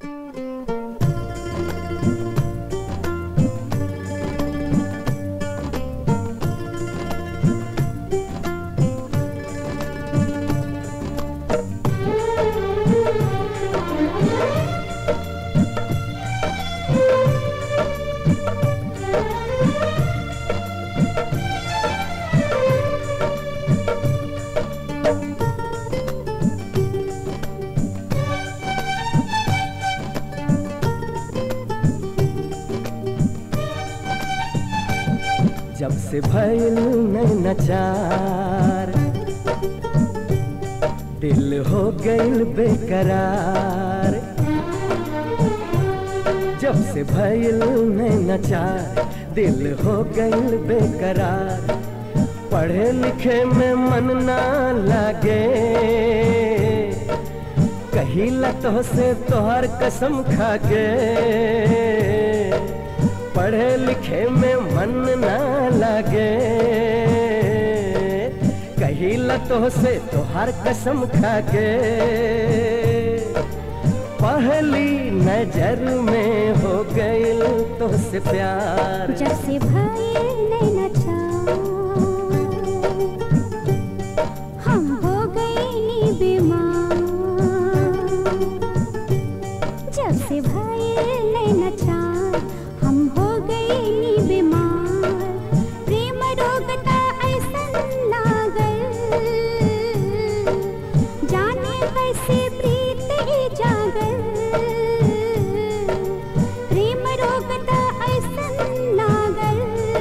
जब से भइल नैनाचार दिल हो गइल बेकरार। जब से भइल नैनाचार दिल हो गइल बेकरार। पढ़े लिखे में मन ना लागे कहिला तो से तोहर कसम खाके। पढ़े लिखे में मन ना लागे कहिला तो से तोहर कसम खाके। पहली नजर में हो गइल तो से प्यार। जब से भइल नैनाचार हम हो गइनी बीमार। जब से भइल नैनाचार हम हो गइनी बीमार। प्रेम रोग ता ऐसन लागल जाने कैसे प्रीत जागल। प्रेम रोग ता ऐसन लागल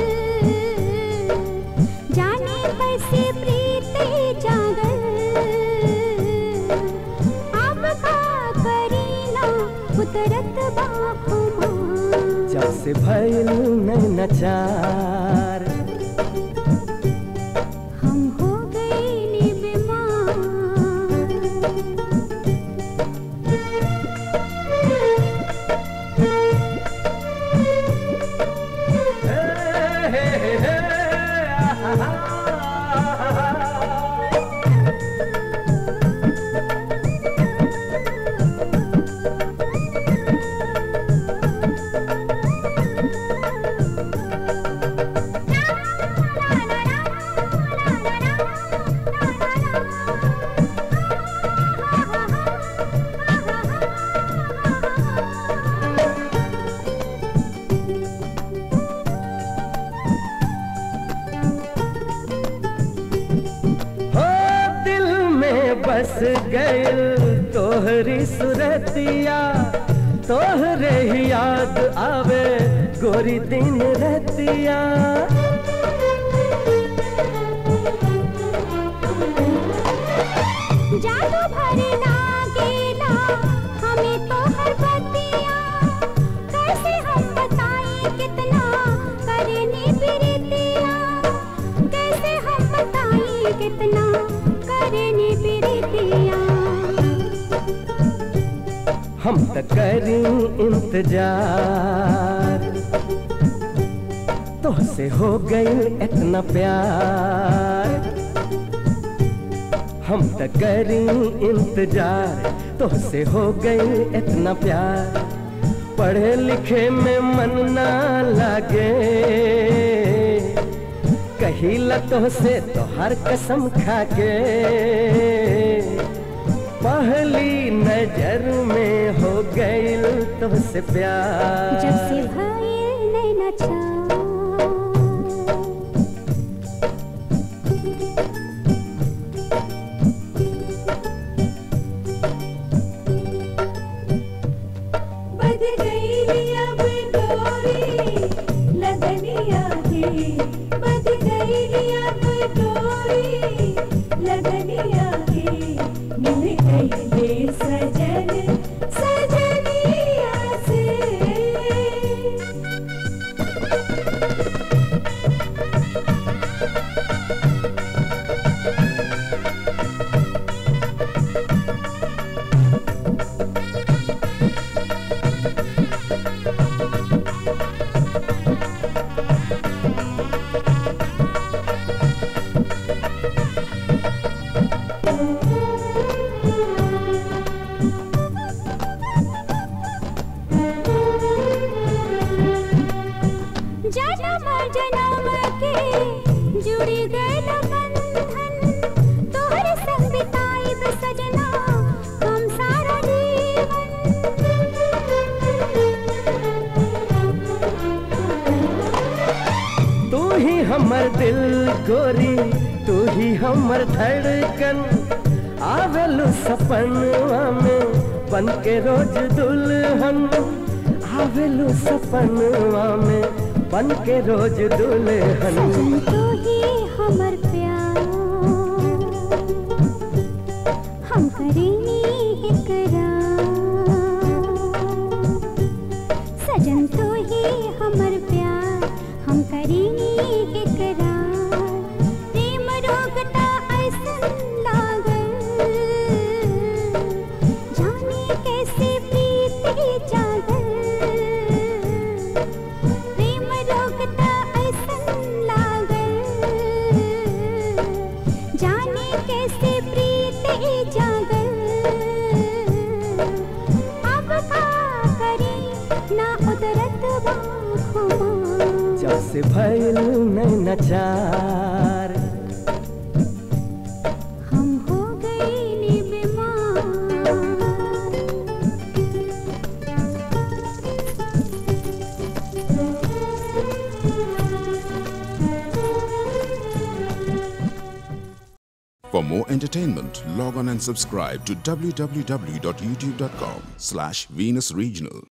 जाने कैसे प्रीत जागल। अब का करीना उतरत बाखुमा। जब से भइल नैनाचार हम हो गइनी बीमार। बस गइल तोहरी सुरतिया। तोहरे ही याद आवे गोरी दिन रतिया। जादू भरे लागेला हमें तोहर बतिया। कैसे हम बताएं कितना करेनी प्रीतिया। कैसे हम बताएं कितना करेनी प्रीतिया। हम त करी इंतजार तोहसे हो गइल इतना प्यार। हम त करी इंतजार तोहसे हो गइल इतना प्यार। पढ़े लिखे में मन ना लागे कहिला तोहसे तोहर कसम खाके। पहली नजर में हो गइल तुमसे प्यार। जब से भइल नैनाचार बद गई अब डोरी लगनिया के। बद गई अब डोरी लगनिया के। मिल गई सजन सजनिया से। गोरी तू ही हमर धड़कन, आवेलू सपनवा में बन के रोज दुल्हन, आवेलू सपनवा में बन के रोज दुल्हन। सजन तू ही हमर प्यार, हम करेंगे इकरार। सजन तू ही हमर प्यार, हम करेंगे इकरार। प्रेम रोगता ऐसन लागल, जाने कैसे प्रीत जागल। प्रेम रोगता ऐसन लागल, जाने कैसे प्रीत जागल। अब का करी ना उतरत बाखुमा, जब से भइल नैना चार, हम हो गए नी बीमार। For more entertainment, log on and subscribe to www.youtube.com/Venus Regional.